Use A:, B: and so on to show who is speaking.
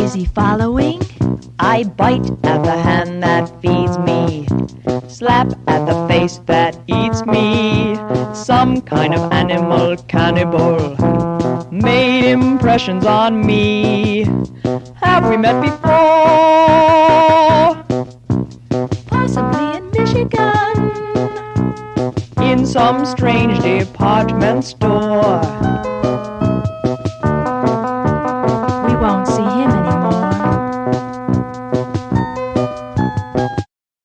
A: Is he following?
B: I bite at the hand that feeds me, slap at the face that eats me. Some kind of animal cannibal made impressions on me. Have we met before?
A: Possibly in Michigan,
B: In some strange department store.